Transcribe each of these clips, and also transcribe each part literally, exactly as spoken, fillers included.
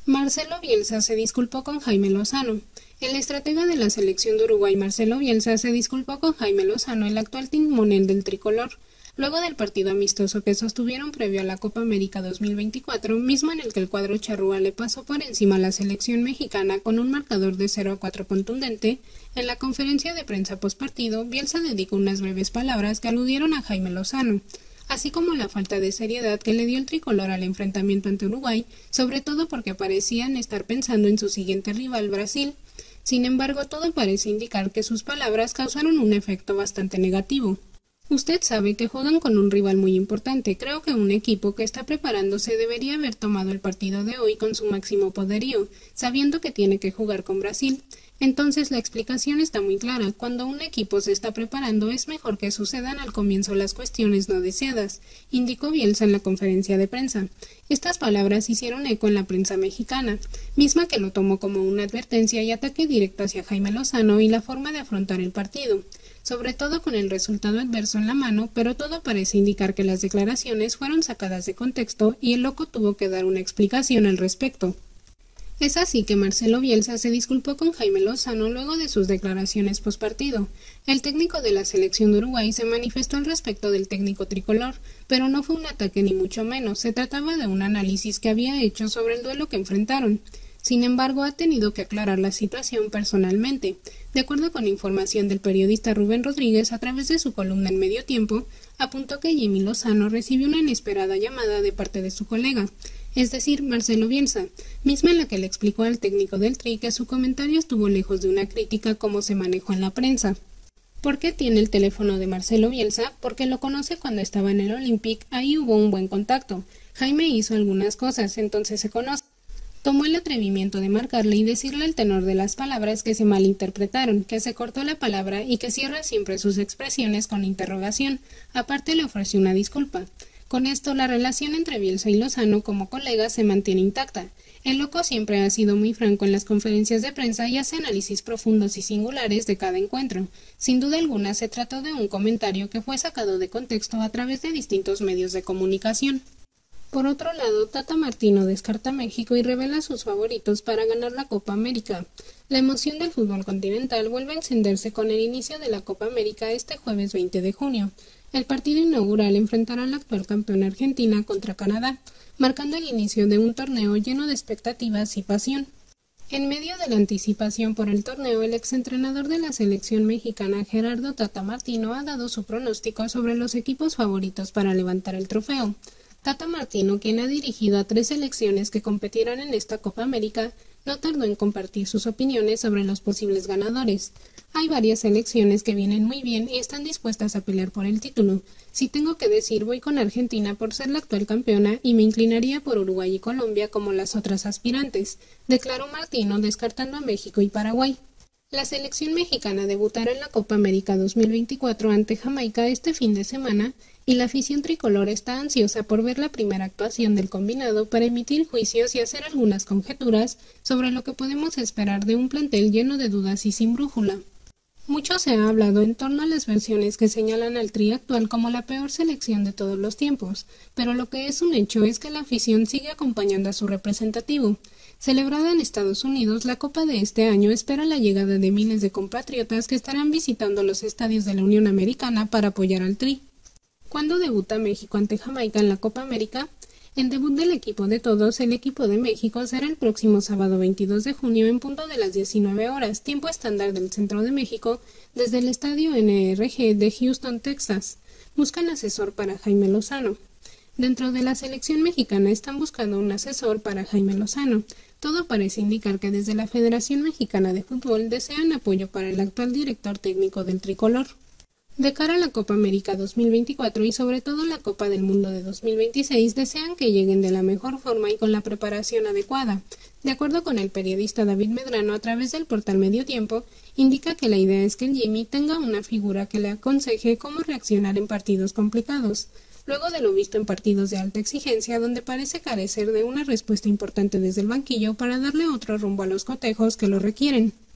Marcelo Bielsa se disculpó con Jaime Lozano. El estratega de la selección de Uruguay, Marcelo Bielsa, se disculpó con Jaime Lozano, el actual timonel del tricolor, luego del partido amistoso que sostuvieron previo a la Copa América dos mil veinticuatro, mismo en el que el cuadro charrúa le pasó por encima a la selección mexicana con un marcador de cero a cuatro contundente. En la conferencia de prensa postpartido, Bielsa dedicó unas breves palabras que aludieron a Jaime Lozano, así como la falta de seriedad que le dio el tricolor al enfrentamiento ante Uruguay, sobre todo porque parecían estar pensando en su siguiente rival, Brasil. Sin embargo, todo parece indicar que sus palabras causaron un efecto bastante negativo. Usted sabe que juegan con un rival muy importante. Creo que un equipo que está preparándose debería haber tomado el partido de hoy con su máximo poderío, sabiendo que tiene que jugar con Brasil. Entonces la explicación está muy clara. Cuando un equipo se está preparando es mejor que sucedan al comienzo las cuestiones no deseadas, indicó Bielsa en la conferencia de prensa. Estas palabras hicieron eco en la prensa mexicana, misma que lo tomó como una advertencia y ataque directo hacia Jaime Lozano y la forma de afrontar el partido, sobre todo con el resultado adverso en la mano, pero todo parece indicar que las declaraciones fueron sacadas de contexto y el loco tuvo que dar una explicación al respecto. Es así que Marcelo Bielsa se disculpó con Jaime Lozano luego de sus declaraciones postpartido. El técnico de la selección de Uruguay se manifestó al respecto del técnico tricolor, pero no fue un ataque ni mucho menos, se trataba de un análisis que había hecho sobre el duelo que enfrentaron. Sin embargo, ha tenido que aclarar la situación personalmente. De acuerdo con información del periodista Rubén Rodríguez a través de su columna en Medio Tiempo, apuntó que Jimmy Lozano recibió una inesperada llamada de parte de su colega, es decir, Marcelo Bielsa, misma en la que le explicó al técnico del Tri que su comentario estuvo lejos de una crítica como se manejó en la prensa. ¿Por qué tiene el teléfono de Marcelo Bielsa? Porque lo conoce cuando estaba en el Olympique, ahí hubo un buen contacto. Jaime hizo algunas cosas, entonces se conoce. Tomó el atrevimiento de marcarle y decirle el tenor de las palabras que se malinterpretaron, que se cortó la palabra y que cierra siempre sus expresiones con interrogación. Aparte le ofreció una disculpa. Con esto, la relación entre Bielsa y Lozano como colegas se mantiene intacta. El loco siempre ha sido muy franco en las conferencias de prensa y hace análisis profundos y singulares de cada encuentro. Sin duda alguna se trató de un comentario que fue sacado de contexto a través de distintos medios de comunicación. Por otro lado, Tata Martino descarta a México y revela sus favoritos para ganar la Copa América. La emoción del fútbol continental vuelve a encenderse con el inicio de la Copa América este jueves veinte de junio. El partido inaugural enfrentará a la actual campeona Argentina contra Canadá, marcando el inicio de un torneo lleno de expectativas y pasión. En medio de la anticipación por el torneo, el exentrenador de la selección mexicana Gerardo Tata Martino ha dado su pronóstico sobre los equipos favoritos para levantar el trofeo. Tata Martino, quien ha dirigido a tres selecciones que competirán en esta Copa América, no tardó en compartir sus opiniones sobre los posibles ganadores. Hay varias selecciones que vienen muy bien y están dispuestas a pelear por el título. Si tengo que decir, voy con Argentina por ser la actual campeona y me inclinaría por Uruguay y Colombia como las otras aspirantes, declaró Martino, descartando a México y Paraguay. La selección mexicana debutará en la Copa América dos mil veinticuatro ante Jamaica este fin de semana y la afición tricolor está ansiosa por ver la primera actuación del combinado para emitir juicios y hacer algunas conjeturas sobre lo que podemos esperar de un plantel lleno de dudas y sin brújula. Mucho se ha hablado en torno a las versiones que señalan al Tri actual como la peor selección de todos los tiempos, pero lo que es un hecho es que la afición sigue acompañando a su representativo. Celebrada en Estados Unidos, la Copa de este año espera la llegada de miles de compatriotas que estarán visitando los estadios de la Unión Americana para apoyar al Tri. ¿Cuándo debuta México ante Jamaica en la Copa América? El debut del equipo de todos, el equipo de México, será el próximo sábado veintidós de junio en punto de las diecinueve horas, tiempo estándar del centro de México, desde el estadio N R G de Houston, Texas. Buscan asesor para Jaime Lozano. Dentro de la selección mexicana están buscando un asesor para Jaime Lozano. Todo parece indicar que desde la Federación Mexicana de Fútbol desean apoyo para el actual director técnico del tricolor. De cara a la Copa América dos mil veinticuatro y sobre todo la Copa del Mundo de dos mil veintiséis, desean que lleguen de la mejor forma y con la preparación adecuada. De acuerdo con el periodista David Medrano a través del portal Medio Tiempo, indica que la idea es que el Jimmy tenga una figura que le aconseje cómo reaccionar en partidos complicados. Luego de lo visto en partidos de alta exigencia, donde parece carecer de una respuesta importante desde el banquillo para darle otro rumbo a los cotejos que lo requieren.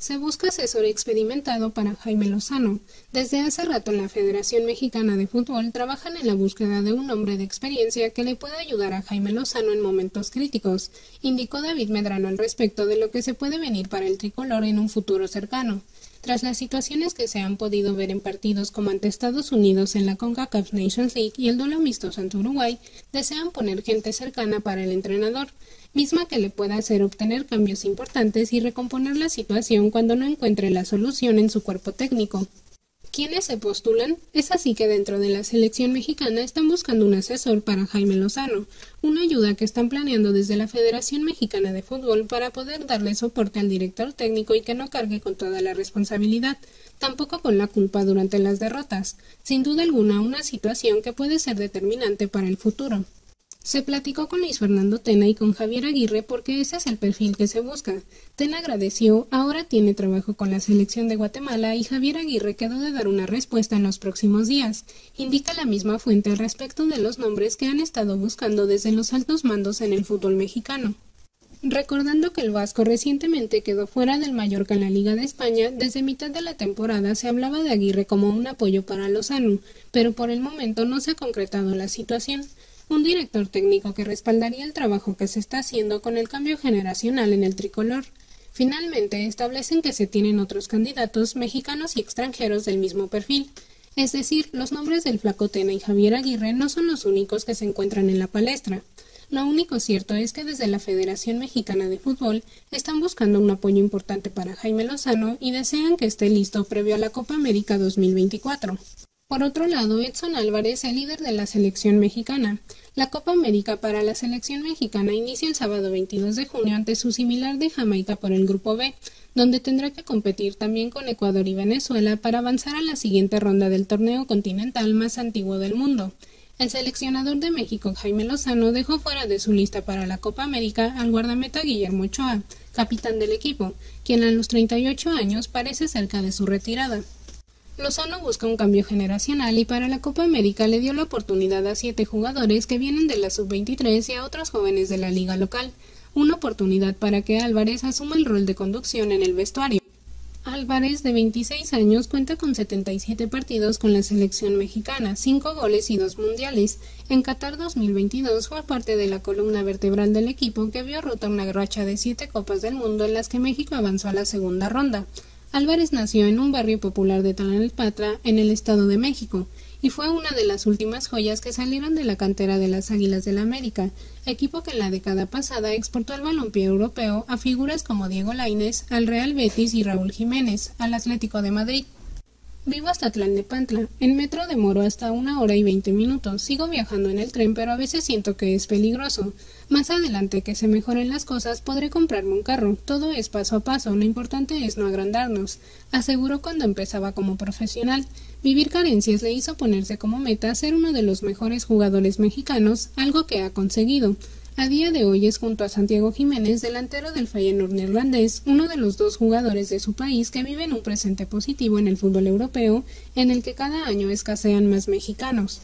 Se busca asesor experimentado para Jaime Lozano. Desde hace rato en la Federación Mexicana de Fútbol trabajan en la búsqueda de un hombre de experiencia que le pueda ayudar a Jaime Lozano en momentos críticos, indicó David Medrano al respecto de lo que se puede venir para el tricolor en un futuro cercano. Tras las situaciones que se han podido ver en partidos como ante Estados Unidos en la CONCACAF Nations League y el duelo amistoso ante Uruguay, desean poner gente cercana para el entrenador, misma que le pueda hacer obtener cambios importantes y recomponer la situación cuando no encuentre la solución en su cuerpo técnico. ¿Quiénes se postulan? Es así que dentro de la selección mexicana están buscando un asesor para Jaime Lozano, una ayuda que están planeando desde la Federación Mexicana de Fútbol para poder darle soporte al director técnico y que no cargue con toda la responsabilidad, tampoco con la culpa durante las derrotas, sin duda alguna una situación que puede ser determinante para el futuro. Se platicó con Luis Fernando Tena y con Javier Aguirre porque ese es el perfil que se busca. Tena agradeció, ahora tiene trabajo con la selección de Guatemala y Javier Aguirre quedó de dar una respuesta en los próximos días. Indica la misma fuente al respecto de los nombres que han estado buscando desde los altos mandos en el fútbol mexicano. Recordando que el Vasco recientemente quedó fuera del Mallorca en la Liga de España, desde mitad de la temporada se hablaba de Aguirre como un apoyo para Lozano, pero por el momento no se ha concretado la situación. Un director técnico que respaldaría el trabajo que se está haciendo con el cambio generacional en el tricolor. Finalmente, establecen que se tienen otros candidatos mexicanos y extranjeros del mismo perfil. Es decir, los nombres del Flaco Tena y Javier Aguirre no son los únicos que se encuentran en la palestra. Lo único cierto es que desde la Federación Mexicana de Fútbol están buscando un apoyo importante para Jaime Lozano y desean que esté listo previo a la Copa América dos mil veinticuatro. Por otro lado, Edson Álvarez, el líder de la selección mexicana. La Copa América para la selección mexicana inicia el sábado veintidós de junio ante su similar de Jamaica por el Grupo B, donde tendrá que competir también con Ecuador y Venezuela para avanzar a la siguiente ronda del torneo continental más antiguo del mundo. El seleccionador de México, Jaime Lozano, dejó fuera de su lista para la Copa América al guardameta Guillermo Ochoa, capitán del equipo, quien a los treinta y ocho años parece cerca de su retirada. Lozano busca un cambio generacional y para la Copa América le dio la oportunidad a siete jugadores que vienen de la sub veintitrés y a otros jóvenes de la liga local, una oportunidad para que Álvarez asuma el rol de conducción en el vestuario. Álvarez, de veintiséis años, cuenta con setenta y siete partidos con la selección mexicana, cinco goles y dos mundiales. En Qatar dos mil veintidós fue parte de la columna vertebral del equipo que vio rota una racha de siete Copas del Mundo en las que México avanzó a la segunda ronda. Álvarez nació en un barrio popular de Tlalnepantla, en el Estado de México, y fue una de las últimas joyas que salieron de la cantera de las Águilas del América, equipo que en la década pasada exportó al balompié europeo a figuras como Diego Lainez, al Real Betis y Raúl Jiménez, al Atlético de Madrid. Vivo hasta Tlalnepantla, en metro demoro hasta una hora y veinte minutos, sigo viajando en el tren pero a veces siento que es peligroso. Más adelante que se mejoren las cosas podré comprarme un carro, todo es paso a paso, lo importante es no agrandarnos, aseguró cuando empezaba como profesional. Vivir carencias le hizo ponerse como meta ser uno de los mejores jugadores mexicanos, algo que ha conseguido. A día de hoy es junto a Santiago Jiménez, delantero del Feyenoord neerlandés, uno de los dos jugadores de su país que viven un presente positivo en el fútbol europeo, en el que cada año escasean más mexicanos.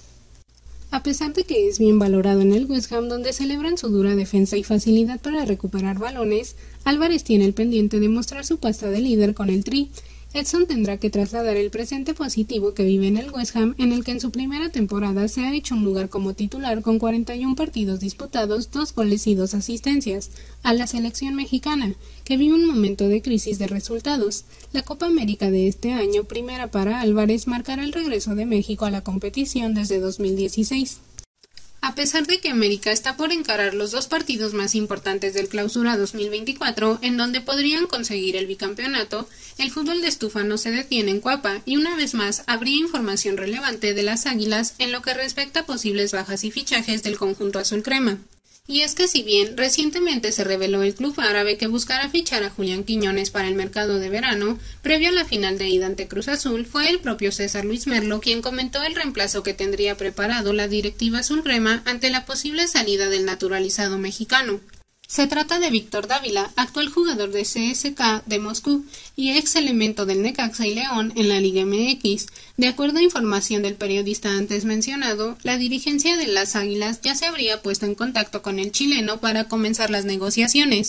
A pesar de que es bien valorado en el West Ham, donde celebran su dura defensa y facilidad para recuperar balones, Álvarez tiene el pendiente de mostrar su pasta de líder con el Tri. Edson tendrá que trasladar el presente positivo que vive en el West Ham, en el que en su primera temporada se ha hecho un lugar como titular con cuarenta y un partidos disputados, dos goles y dos asistencias, a la selección mexicana, que vive un momento de crisis de resultados. La Copa América de este año, primera para Álvarez, marcará el regreso de México a la competición desde dos mil dieciséis. A pesar de que América está por encarar los dos partidos más importantes del Clausura dos mil veinticuatro, en donde podrían conseguir el bicampeonato, el fútbol de estufa no se detiene en Cuapa y una vez más habría información relevante de las Águilas en lo que respecta a posibles bajas y fichajes del conjunto azul crema. Y es que si bien recientemente se reveló el club árabe que buscará fichar a Julián Quiñones para el mercado de verano, previo a la final de ida ante Cruz Azul, fue el propio César Luis Merlo quien comentó el reemplazo que tendría preparado la directiva azulcrema ante la posible salida del naturalizado mexicano. Se trata de Víctor Dávila, actual jugador de C S K de Moscú y ex elemento del Necaxa y León en la Liga M X. De acuerdo a información del periodista antes mencionado, la dirigencia de las Águilas ya se habría puesto en contacto con el chileno para comenzar las negociaciones.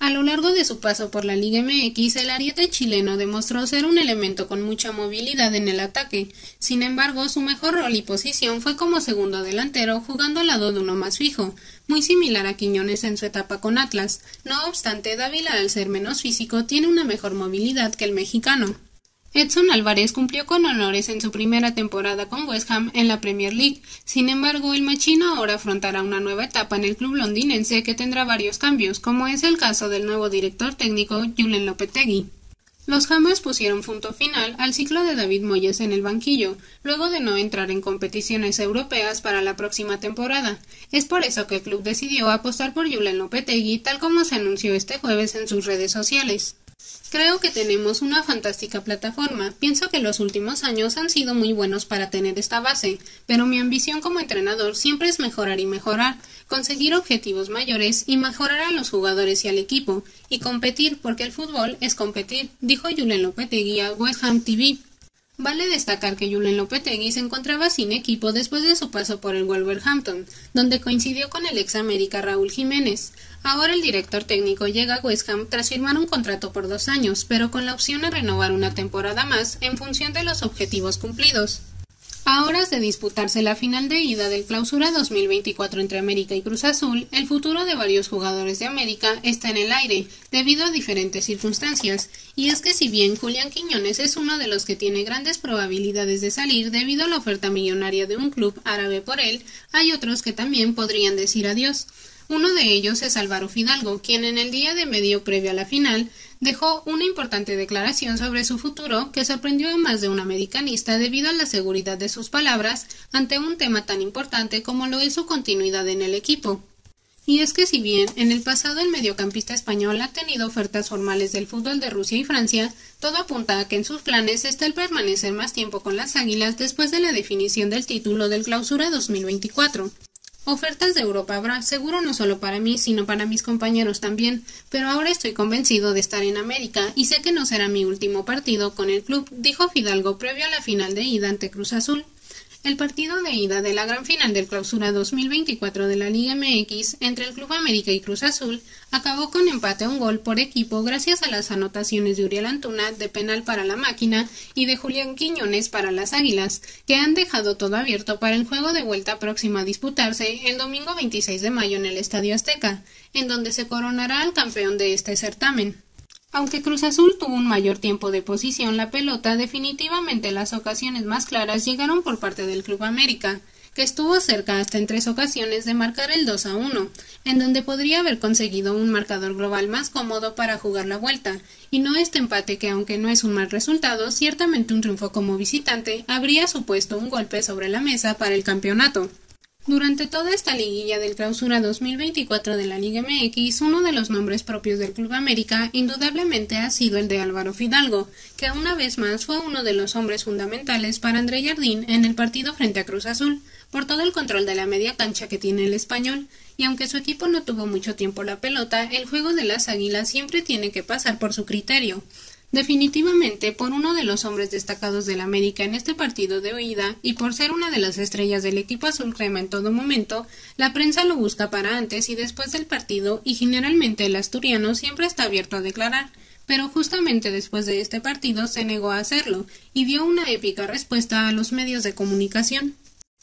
A lo largo de su paso por la Liga M X, el ariete chileno demostró ser un elemento con mucha movilidad en el ataque. Sin embargo, su mejor rol y posición fue como segundo delantero, jugando al lado de uno más fijo, muy similar a Quiñones en su etapa con Atlas. No obstante, Dávila, al ser menos físico, tiene una mejor movilidad que el mexicano. Edson Álvarez cumplió con honores en su primera temporada con West Ham en la Premier League. Sin embargo, el machino ahora afrontará una nueva etapa en el club londinense que tendrá varios cambios, como es el caso del nuevo director técnico Julen Lopetegui. Los Hammers pusieron punto final al ciclo de David Moyes en el banquillo, luego de no entrar en competiciones europeas para la próxima temporada. Es por eso que el club decidió apostar por Julen Lopetegui, tal como se anunció este jueves en sus redes sociales. Creo que tenemos una fantástica plataforma. Pienso que los últimos años han sido muy buenos para tener esta base, pero mi ambición como entrenador siempre es mejorar y mejorar, conseguir objetivos mayores y mejorar a los jugadores y al equipo, y competir, porque el fútbol es competir, dijo Julen Lopetegui a West Ham T V. Vale destacar que Julen Lopetegui se encontraba sin equipo después de su paso por el Wolverhampton, donde coincidió con el ex América Raúl Jiménez. Ahora el director técnico llega a West Ham tras firmar un contrato por dos años, pero con la opción a renovar una temporada más en función de los objetivos cumplidos. A horas de disputarse la final de ida del Clausura dos mil veinticuatro entre América y Cruz Azul, el futuro de varios jugadores de América está en el aire, debido a diferentes circunstancias, y es que si bien Julián Quiñones es uno de los que tiene grandes probabilidades de salir debido a la oferta millonaria de un club árabe por él, hay otros que también podrían decir adiós. Uno de ellos es Álvaro Fidalgo, quien en el día de medio previo a la final dejó una importante declaración sobre su futuro que sorprendió a más de un americanista debido a la seguridad de sus palabras ante un tema tan importante como lo es su continuidad en el equipo. Y es que si bien en el pasado el mediocampista español ha tenido ofertas formales del fútbol de Rusia y Francia, todo apunta a que en sus planes está el permanecer más tiempo con las Águilas después de la definición del título del Clausura dos mil veinticuatro. Ofertas de Europa habrá, seguro no solo para mí, sino para mis compañeros también, pero ahora estoy convencido de estar en América y sé que no será mi último partido con el club, dijo Fidalgo previo a la final de ida ante Cruz Azul. El partido de ida de la gran final del Clausura dos mil veinticuatro de la Liga M X entre el Club América y Cruz Azul acabó con empate a un gol por equipo gracias a las anotaciones de Uriel Antuna de penal para la Máquina y de Julián Quiñones para las Águilas, que han dejado todo abierto para el juego de vuelta próximo a disputarse el domingo veintiséis de mayo en el Estadio Azteca, en donde se coronará al campeón de este certamen. Aunque Cruz Azul tuvo un mayor tiempo de posición la pelota, definitivamente las ocasiones más claras llegaron por parte del Club América, que estuvo cerca hasta en tres ocasiones de marcar el dos a uno, en donde podría haber conseguido un marcador global más cómodo para jugar la vuelta, y no este empate que, aunque no es un mal resultado, ciertamente un triunfo como visitante habría supuesto un golpe sobre la mesa para el campeonato. Durante toda esta liguilla del Clausura dos mil veinticuatro de la Liga M X, uno de los nombres propios del Club América indudablemente ha sido el de Álvaro Fidalgo, que una vez más fue uno de los hombres fundamentales para André Jardín en el partido frente a Cruz Azul, por todo el control de la media cancha que tiene el español, y aunque su equipo no tuvo mucho tiempo la pelota, el juego de las Águilas siempre tiene que pasar por su criterio. Definitivamente, por uno de los hombres destacados del América en este partido de ida y por ser una de las estrellas del equipo azul crema en todo momento, la prensa lo busca para antes y después del partido y generalmente el asturiano siempre está abierto a declarar, pero justamente después de este partido se negó a hacerlo y dio una épica respuesta a los medios de comunicación.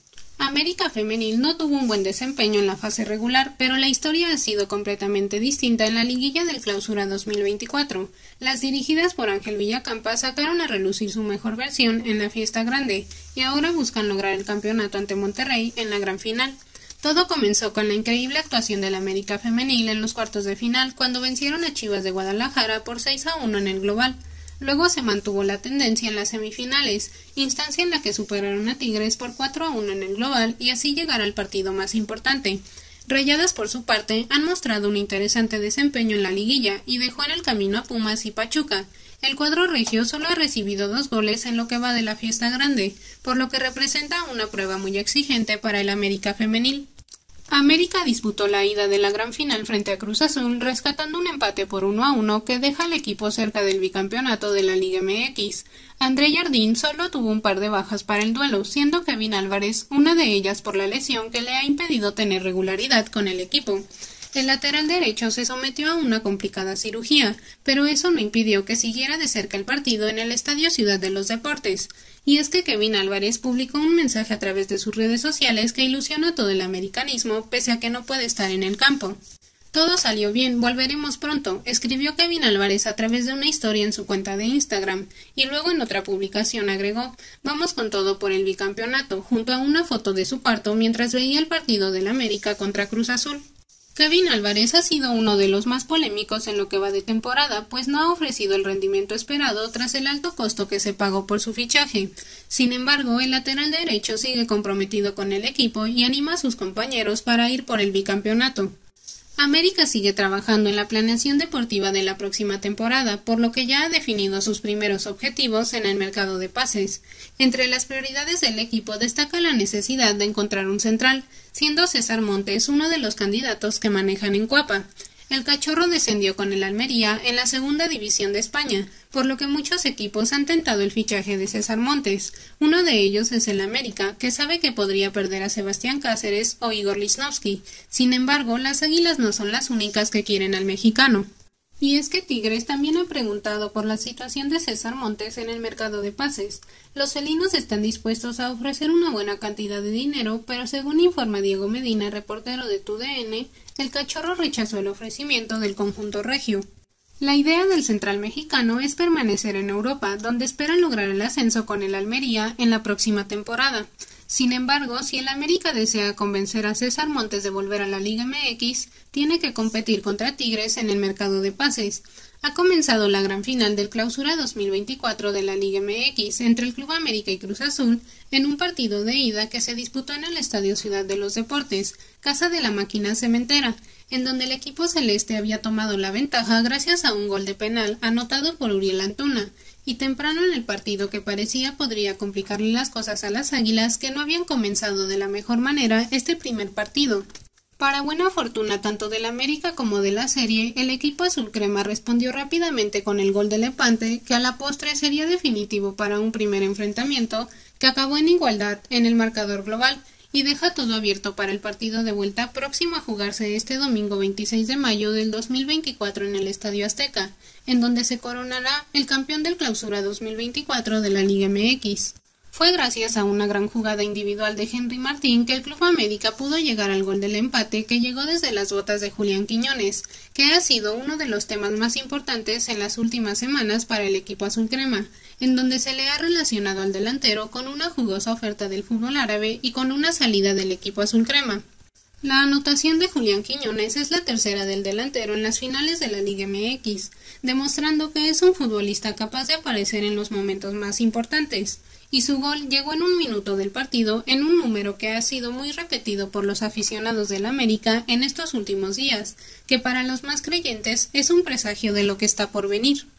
América Femenil no tuvo un buen desempeño en la fase regular, pero la historia ha sido completamente distinta en la liguilla del Clausura dos mil veinticuatro. Las dirigidas por Ángel Villacampa sacaron a relucir su mejor versión en la fiesta grande, y ahora buscan lograr el campeonato ante Monterrey en la gran final. Todo comenzó con la increíble actuación del América Femenil en los cuartos de final, cuando vencieron a Chivas de Guadalajara por seis a uno en el global. Luego se mantuvo la tendencia en las semifinales, instancia en la que superaron a Tigres por cuatro a uno en el global y así llegar al partido más importante. Rayadas, por su parte, han mostrado un interesante desempeño en la liguilla y dejó en el camino a Pumas y Pachuca. El cuadro regio solo ha recibido dos goles en lo que va de la fiesta grande, por lo que representa una prueba muy exigente para el América Femenil. América disputó la ida de la gran final frente a Cruz Azul, rescatando un empate por uno a uno que deja al equipo cerca del bicampeonato de la Liga M X. André Jardín solo tuvo un par de bajas para el duelo, siendo Kevin Álvarez una de ellas por la lesión que le ha impedido tener regularidad con el equipo. El lateral derecho se sometió a una complicada cirugía, pero eso no impidió que siguiera de cerca el partido en el Estadio Ciudad de los Deportes. Y es que Kevin Álvarez publicó un mensaje a través de sus redes sociales que ilusiona a todo el americanismo, pese a que no puede estar en el campo. Todo salió bien, volveremos pronto, escribió Kevin Álvarez a través de una historia en su cuenta de Instagram, y luego en otra publicación agregó: vamos con todo por el bicampeonato, junto a una foto de su parto mientras veía el partido del América contra Cruz Azul. Kevin Álvarez ha sido uno de los más polémicos en lo que va de temporada, pues no ha ofrecido el rendimiento esperado tras el alto costo que se pagó por su fichaje. Sin embargo, el lateral derecho sigue comprometido con el equipo y anima a sus compañeros para ir por el bicampeonato. América sigue trabajando en la planeación deportiva de la próxima temporada, por lo que ya ha definido sus primeros objetivos en el mercado de pases. Entre las prioridades del equipo destaca la necesidad de encontrar un central, siendo César Montes uno de los candidatos que manejan en Cuapa. El Cachorro descendió con el Almería en la segunda división de España, por lo que muchos equipos han tentado el fichaje de César Montes. Uno de ellos es el América, que sabe que podría perder a Sebastián Cáceres o Igor Lichnowsky. Sin embargo, las Águilas no son las únicas que quieren al mexicano. Y es que Tigres también ha preguntado por la situación de César Montes en el mercado de pases. Los felinos están dispuestos a ofrecer una buena cantidad de dinero, pero según informa Diego Medina, reportero de T U D N, el Cachorro rechazó el ofrecimiento del conjunto regio. La idea del central mexicano es permanecer en Europa, donde esperan lograr el ascenso con el Almería en la próxima temporada. Sin embargo, si el América desea convencer a César Montes de volver a la Liga M X, tiene que competir contra Tigres en el mercado de pases. Ha comenzado la gran final del Clausura dos mil veinticuatro de la Liga M X entre el Club América y Cruz Azul en un partido de ida que se disputó en el Estadio Ciudad de los Deportes, casa de la máquina cementera, en donde el equipo celeste había tomado la ventaja gracias a un gol de penal anotado por Uriel Antuna, y temprano en el partido que parecía podría complicarle las cosas a las Águilas, que no habían comenzado de la mejor manera este primer partido. Para buena fortuna tanto del América como de la serie, el equipo azul crema respondió rápidamente con el gol del empate, que a la postre sería definitivo para un primer enfrentamiento que acabó en igualdad en el marcador global, y deja todo abierto para el partido de vuelta próximo a jugarse este domingo veintiséis de mayo del dos mil veinticuatro en el Estadio Azteca, en donde se coronará el campeón del Clausura dos mil veinticuatro de la Liga M X. Fue gracias a una gran jugada individual de Henry Martín que el Club América pudo llegar al gol del empate, que llegó desde las botas de Julián Quiñones, que ha sido uno de los temas más importantes en las últimas semanas para el equipo azul crema, en donde se le ha relacionado al delantero con una jugosa oferta del fútbol árabe y con una salida del equipo azul crema. La anotación de Julián Quiñones es la tercera del delantero en las finales de la Liga M X, demostrando que es un futbolista capaz de aparecer en los momentos más importantes, y su gol llegó en un minuto del partido, en un número que ha sido muy repetido por los aficionados del América en estos últimos días, que para los más creyentes es un presagio de lo que está por venir.